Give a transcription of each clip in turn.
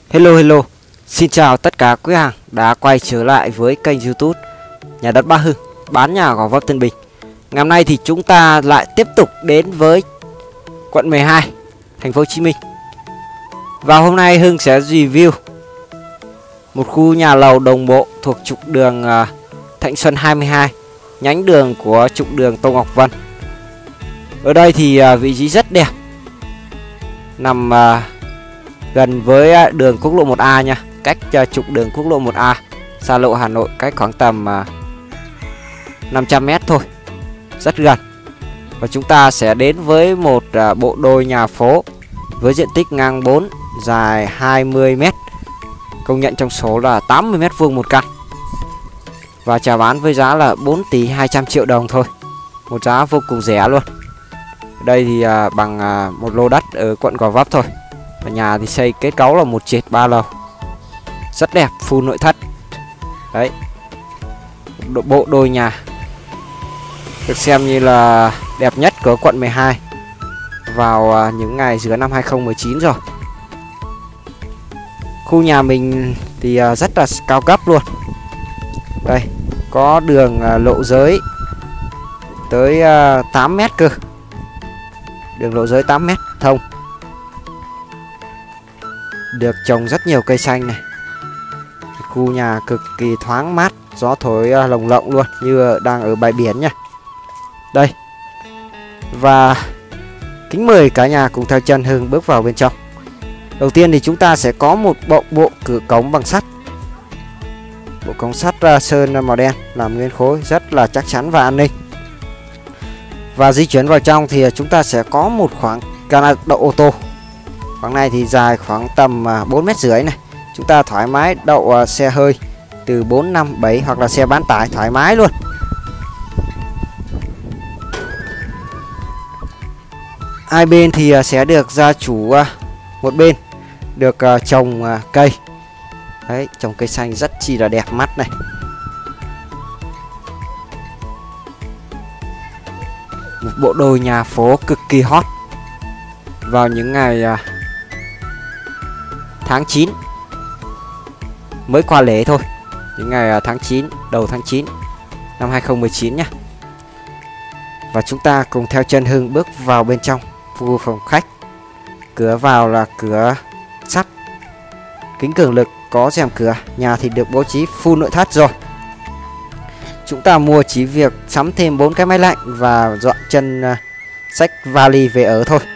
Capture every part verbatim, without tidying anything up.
Hello hello, xin chào tất cả quý hàng đã quay trở lại với kênh YouTube Nhà đất Bá Hưng, bán nhà Gò Vấp Tân Bình. Ngày hôm nay thì chúng ta lại tiếp tục đến với quận mười hai, thành phố Hồ Chí Minh. Và hôm nay Hưng sẽ review một khu nhà lầu đồng bộ thuộc trục đường uh, Thạnh Xuân hai mươi hai, nhánh đường của trục đường Tô Ngọc Vân. Ở đây thì uh, vị trí rất đẹp, nằm uh, gần với đường quốc lộ một A nha, cách uh, trục đường quốc lộ một A, xa lộ Hà Nội, cách khoảng tầm uh, năm trăm mét thôi, rất gần. Và chúng ta sẽ đến với một uh, bộ đôi nhà phố với diện tích ngang bốn, dài hai mươi mét, công nhận trong số là tám mươi mét vuông một căn, và chào bán với giá là bốn tỷ hai trăm triệu đồng thôi, một giá vô cùng rẻ luôn. Đây thì uh, bằng uh, một lô đất ở quận Gò Vấp thôi. Và nhà thì xây kết cấu là một trệt ba lầu, rất đẹp, full nội thất. Đấy, bộ đôi nhà được xem như là đẹp nhất của quận mười hai vào những ngày giữa năm hai không một chín rồi. Khu nhà mình thì rất là cao cấp luôn. Đây, có đường lộ giới tới tám mét cơ. Đường lộ giới tám mét thông. Được trồng rất nhiều cây xanh này. Khu nhà cực kỳ thoáng mát, gió thổi lồng lộng luôn, như đang ở bãi biển nha. Đây. Và kính mời cả nhà cùng theo chân Hưng bước vào bên trong. Đầu tiên thì chúng ta sẽ có một bộ bộ cửa cống bằng sắt. Bộ cống sắt sơn màu đen làm nguyên khối, rất là chắc chắn và an ninh. Và di chuyển vào trong thì chúng ta sẽ có một khoảng gara đậu ô tô. Khoảng này thì dài khoảng tầm bốn mét rưỡi này. Chúng ta thoải mái đậu xe hơi từ bốn, năm, bảy hoặc là xe bán tải thoải mái luôn. Hai bên thì sẽ được gia chủ một bên được trồng cây. Đấy, trồng cây xanh rất chi là đẹp mắt này. Một bộ đôi nhà phố cực kỳ hot vào những ngày tháng chín, mới qua lễ thôi, những ngày tháng chín, đầu tháng chín năm hai không một chín nhé. Và chúng ta cùng theo chân Hưng bước vào bên trong khu phòng khách. Cửa vào là cửa sắt, kính cường lực, có rèm cửa. Nhà thì được bố trí full nội thất rồi. Chúng ta mua chỉ việc sắm thêm bốn cái máy lạnh và dọn chân uh, xách vali về ở thôi.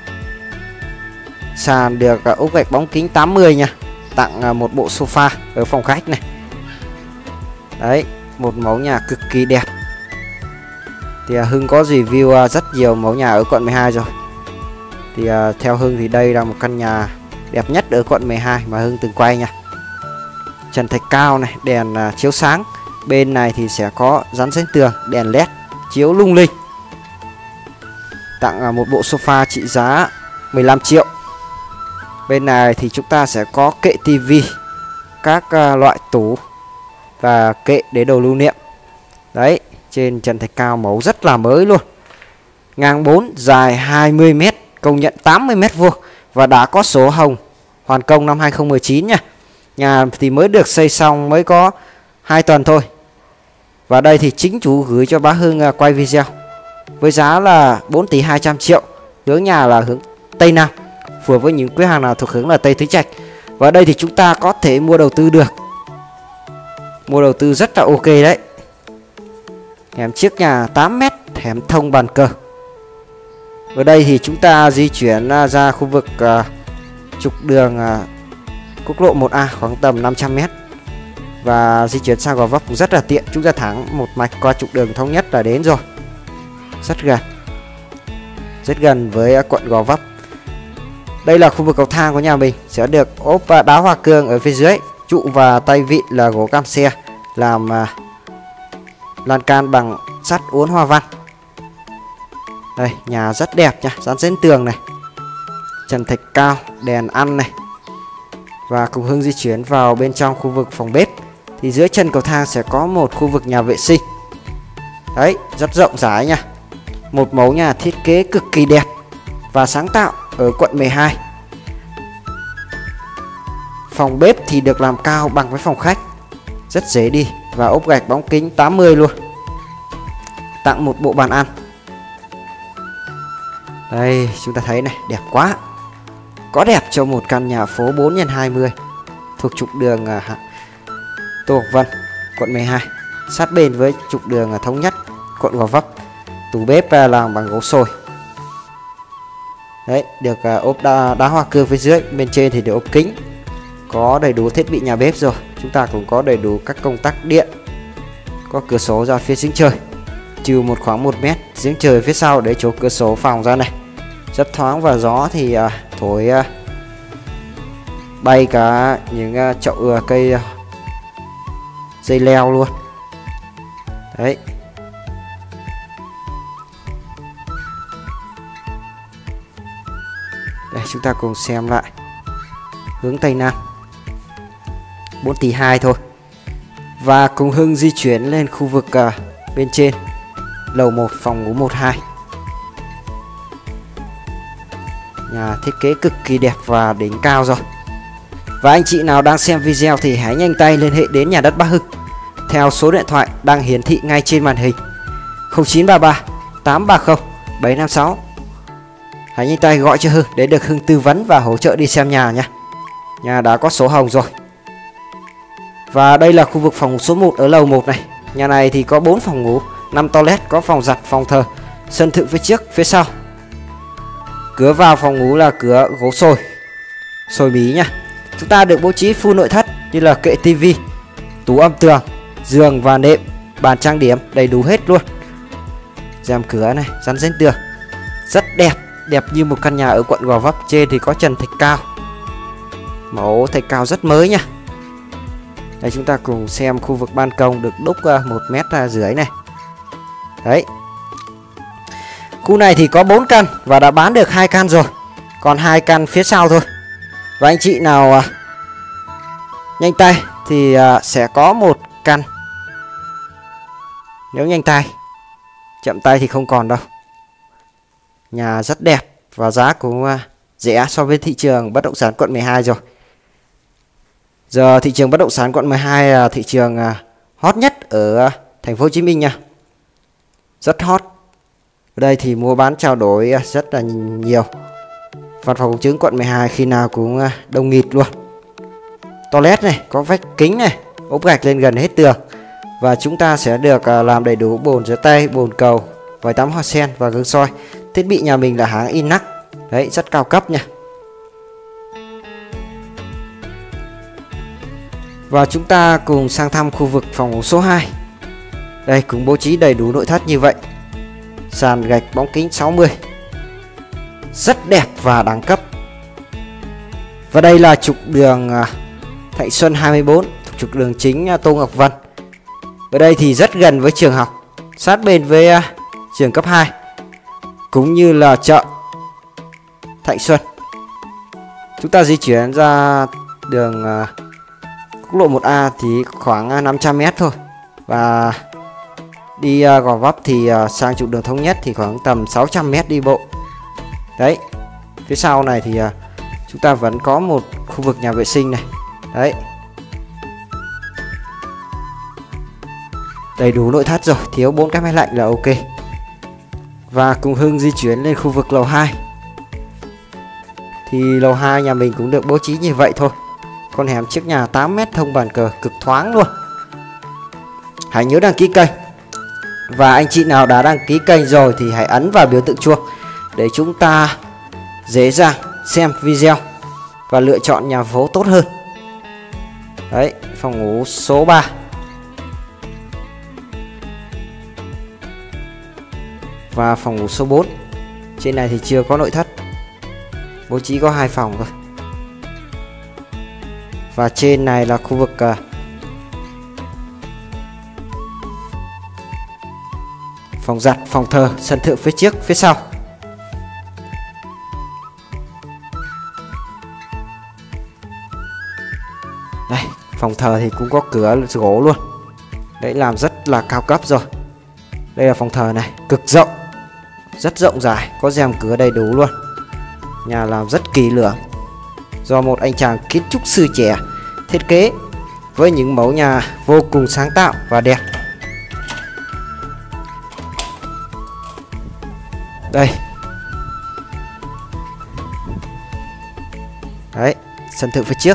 Sàn được uh, ốp gạch bóng kính tám mươi nha. Tặng uh, một bộ sofa ở phòng khách này. Đấy, một mẫu nhà cực kỳ đẹp. Thì uh, Hưng có review uh, rất nhiều mẫu nhà ở quận mười hai rồi. Thì uh, theo Hưng thì đây là một căn nhà đẹp nhất ở quận mười hai mà Hưng từng quay nha. Trần thạch cao này, đèn uh, chiếu sáng. Bên này thì sẽ có dán trên tường, đèn led chiếu lung linh. Tặng uh, một bộ sofa trị giá mười lăm triệu. Bên này thì chúng ta sẽ có kệ tivi, các uh, loại tủ và kệ để đồ lưu niệm. Đấy, trên trần thạch cao mẫu rất là mới luôn. Ngang bốn, dài hai mươi mét, công nhận tám mươi mét vuông và đã có sổ hồng hoàn công năm hai không một chín nha. Nhà thì mới được xây xong, mới có hai tuần thôi. Và đây thì chính chủ gửi cho bá Hưng uh, quay video với giá là bốn tỷ hai trăm triệu. Hướng nhà là hướng Tây Nam, phù hợp với những quý hàng nào thuộc hướng là Tây Tứ Trạch. Và đây thì chúng ta có thể mua đầu tư được. Mua đầu tư rất là ok đấy. Hẻm trước nhà tám mét, hẻm thông bàn cờ. Ở đây thì chúng ta di chuyển uh, ra khu vực uh, trục đường uh, quốc lộ một A khoảng tầm năm trăm mét. Và di chuyển sang Gò Vấp cũng rất là tiện. Chúng ta thẳng một mạch qua trục đường thống nhất là đến rồi. Rất gần. Rất gần với uh, quận Gò Vấp. Đây là khu vực cầu thang của nhà mình, sẽ được ốp uh, đá hoa cương ở phía dưới. Trụ và tay vịn là gỗ cam xe, làm uh, lan can bằng sắt uốn hoa văn. Đây, nhà rất đẹp nha, dán trên tường này. Trần thạch cao, đèn ăn này. Và cùng Hưng di chuyển vào bên trong khu vực phòng bếp. Thì dưới chân cầu thang sẽ có một khu vực nhà vệ sinh. Đấy, rất rộng rãi nha. Một mẫu nhà thiết kế cực kỳ đẹp và sáng tạo ở quận mười hai. Phòng bếp thì được làm cao bằng với phòng khách, rất dễ đi. Và ốp gạch bóng kính tám mươi luôn. Tặng một bộ bàn ăn. Đây chúng ta thấy này, đẹp quá. Có đẹp cho một căn nhà phố bốn nhân hai mươi thuộc trục đường uh, Tô Ngọc Vân, quận mười hai, sát bên với trục đường uh, Thống Nhất, quận Gò Vấp. Tủ bếp uh, làm bằng gỗ sồi. Đấy, được uh, ốp đá, đá hoa cương phía dưới, bên trên thì được ốp kính. Có đầy đủ thiết bị nhà bếp rồi. Chúng ta cũng có đầy đủ các công tắc điện. Có cửa sổ ra phía giếng trời, trừ một khoảng một mét giếng trời phía sau để chỗ cửa sổ phòng ra này. Rất thoáng và gió thì uh, thổi uh, bay cả những uh, chậu uh, cây uh, dây leo luôn. Đấy. Đây chúng ta cùng xem lại. Hướng Tây Nam, bốn tỷ hai thôi. Và cùng Hưng di chuyển lên khu vực uh, bên trên, lầu một, phòng ngủ một hai. Nhà thiết kế cực kỳ đẹp và đỉnh cao rồi. Và anh chị nào đang xem video thì hãy nhanh tay liên hệ đến nhà đất Bắc Hưng theo số điện thoại đang hiển thị ngay trên màn hình không chín ba ba tám ba không bảy năm sáu. Hãy nhanh tay gọi cho Hưng để được Hưng tư vấn và hỗ trợ đi xem nhà nhé. Nhà đã có sổ hồng rồi. Và đây là khu vực phòng ngủ số một ở lầu một này. Nhà này thì có bốn phòng ngủ, năm toilet, có phòng giặt, phòng thờ, sân thượng phía trước, phía sau. Cửa vào phòng ngủ là cửa gỗ sồi, sồi bí nha. Chúng ta được bố trí full nội thất như là kệ tivi, tủ âm tường, giường và nệm, bàn trang điểm đầy đủ hết luôn. Rèm cửa này, rắn rén tường, rất đẹp, đẹp như một căn nhà ở quận Gò Vấp. Trên thì có trần thạch cao, mẫu thạch cao rất mới nha. Đây chúng ta cùng xem khu vực ban công được đúc uh, một mét rưỡi này. Đấy. Khu này thì có bốn căn và đã bán được hai căn rồi, còn hai căn phía sau thôi. Và anh chị nào uh, nhanh tay thì uh, sẽ có một căn. Nếu nhanh tay, chậm tay thì không còn đâu. Nhà rất đẹp và giá cũng uh, rẻ so với thị trường bất động sản quận mười hai rồi. Giờ thị trường bất động sản quận mười hai là thị trường uh, hot nhất ở uh, thành phố Hồ Chí Minh nha. Rất hot. Ở đây thì mua bán trao đổi uh, rất là nhiều. Văn phòng công chứng quận mười hai khi nào cũng uh, đông nghịt luôn. Toilet này, có vách kính này, ốp gạch lên gần hết tường. Và chúng ta sẽ được uh, làm đầy đủ bồn rửa tay, bồn cầu, vòi tắm hoa sen và gương soi. Thiết bị nhà mình là hãng Inax. Đấy, rất cao cấp nha. Và chúng ta cùng sang thăm khu vực phòng ngủ số hai. Đây cũng bố trí đầy đủ nội thất như vậy. Sàn gạch bóng kính sáu mươi, rất đẹp và đẳng cấp. Và đây là trục đường Thạnh Xuân hai mươi bốn, trục đường chính Tô Ngọc Vân. Ở đây thì rất gần với trường học, sát bên với trường cấp hai, cũng như là chợ Thạnh Xuân. Chúng ta di chuyển ra đường quốc lộ một A thì khoảng năm trăm mét thôi. Và đi uh, Gò Vấp thì uh, sang trục đường Thống Nhất thì khoảng tầm sáu trăm mét đi bộ. Đấy. Phía sau này thì uh, chúng ta vẫn có một khu vực nhà vệ sinh này. Đấy. Đầy đủ nội thất rồi, thiếu bốn cái máy lạnh là ok. Và cùng Hưng di chuyển lên khu vực lầu hai. Thì lầu hai nhà mình cũng được bố trí như vậy thôi. Con hẻm trước nhà tám mét thông bàn cờ, cực thoáng luôn. Hãy nhớ đăng ký kênh. Và anh chị nào đã đăng ký kênh rồi thì hãy ấn vào biểu tượng chuông để chúng ta dễ dàng xem video và lựa chọn nhà phố tốt hơn. Đấy, phòng ngủ số ba. Và phòng ngủ số bốn. Trên này thì chưa có nội thất, bố trí có hai phòng thôi. Và trên này là khu vực uh, phòng giặt, phòng thờ, sân thượng phía trước, phía sau. Đây, phòng thờ thì cũng có cửa gỗ luôn. Đấy, làm rất là cao cấp rồi. Đây là phòng thờ này, cực rộng, rất rộng rãi, có rèm cửa đầy đủ luôn. Nhà làm rất kỳ lưỡng, do một anh chàng kiến trúc sư trẻ thiết kế với những mẫu nhà vô cùng sáng tạo và đẹp. Đây. Đấy, sân thượng phía trước.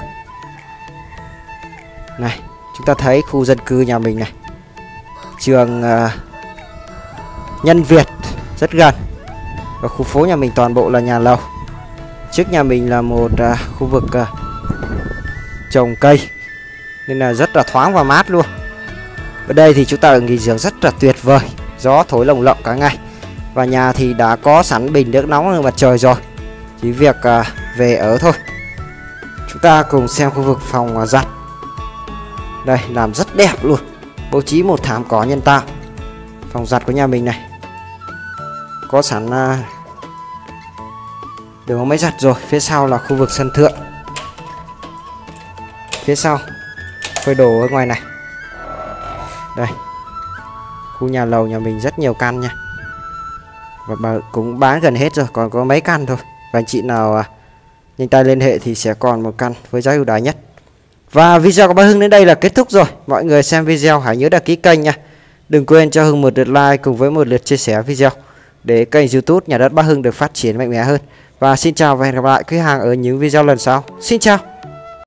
Này, chúng ta thấy khu dân cư nhà mình này. Trường uh, Nhân Việt rất gần. Và khu phố nhà mình toàn bộ là nhà lầu. Trước nhà mình là một uh, khu vực uh, trồng cây nên là rất là thoáng và mát luôn. Ở đây thì chúng ta ở nghỉ dưỡng rất là tuyệt vời, gió thổi lồng lộng cả ngày. Và nhà thì đã có sẵn bình nước nóng ở mặt trời rồi, chỉ việc uh, về ở thôi. Chúng ta cùng xem khu vực phòng uh, giặt. Đây, làm rất đẹp luôn, bố trí một thảm cỏ nhân tạo. Phòng giặt của nhà mình này có sẵn uh, đường máy giặt rồi. Phía sau là khu vực sân thượng. Phía sau phơi đồ ở ngoài này. Đây, khu nhà lầu nhà mình rất nhiều căn nha. Và bà cũng bán gần hết rồi, còn có mấy căn thôi. Và anh chị nào uh, nhanh tay liên hệ thì sẽ còn một căn với giá ưu đãi nhất. Và video của bác Hưng đến đây là kết thúc rồi. Mọi người xem video hãy nhớ đăng ký kênh nha. Đừng quên cho Hưng một lượt like cùng với một lượt chia sẻ video để kênh YouTube Nhà đất Bác Hưng được phát triển mạnh mẽ hơn. Và xin chào và hẹn gặp lại quý hàng ở những video lần sau. Xin chào.